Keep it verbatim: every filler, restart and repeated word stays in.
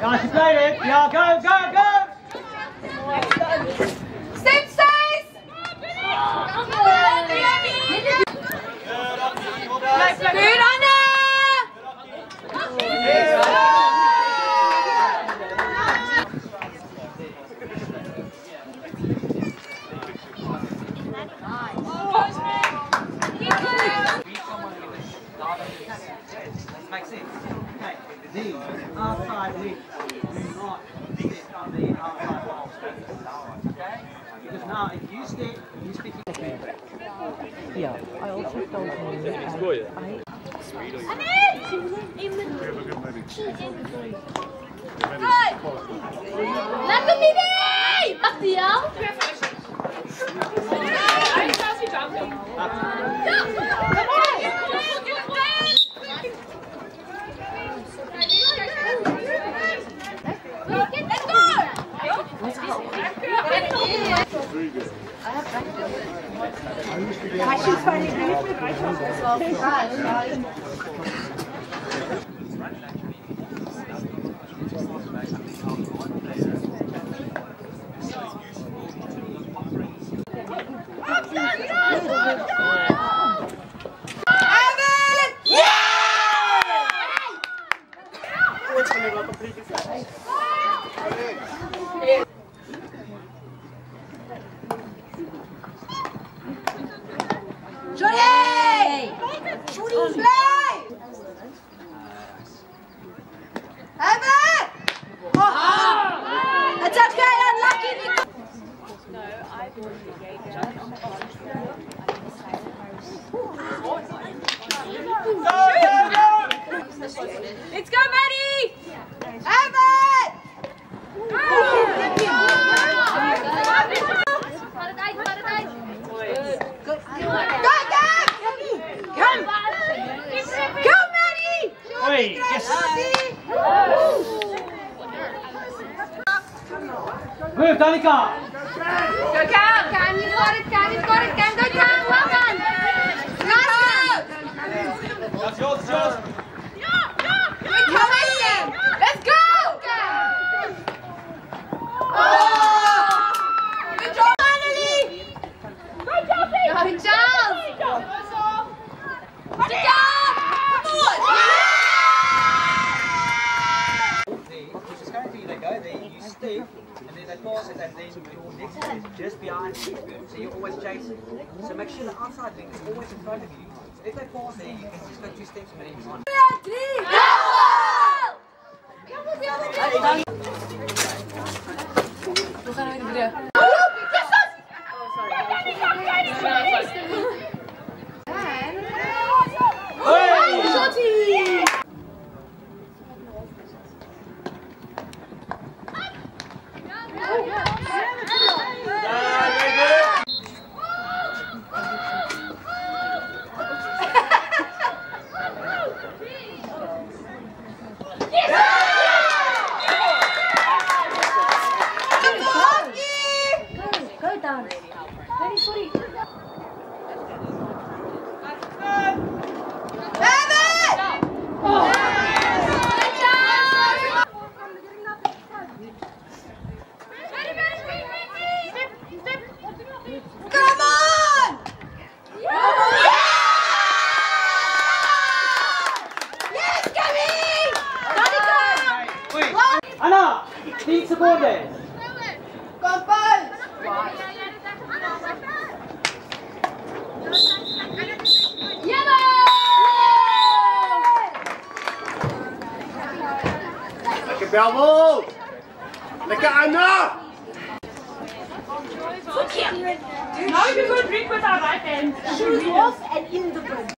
Yeah, she played it. Yeah, go, go, go. Step size. Good Anna. Makes sense. Okay, these outside legs do not sit on the outside wall. Okay? Because now if you step, you stick your Yeah, I also told him that I... Lekker idee! Wacht jou? Let's go, Maddie! Evan! Go, Come! Go, Maddie! Wait, yes. Move, Danica! Go, Cam! Cam, you got it, Cam, you got it, Cam, go, Cam, well done! That's yours, that's yours! We're coming! Let's go! Oh! Good job, finally! Good job, Pete! Good job! Good job! Good job! Come on! Which is going to be, they go there, you step, and then they pass it, and then your next is just behind you. So you're always chasing. So make sure the outside thing is always in front of you. So if they pass there, you can just go two steps and then you're on. We gaan even de Anna, tien seconden. Kom, Paul! Lekker Bellville! Lekker Anna! Now you go drink with our right hand. Shoes off and in the boat.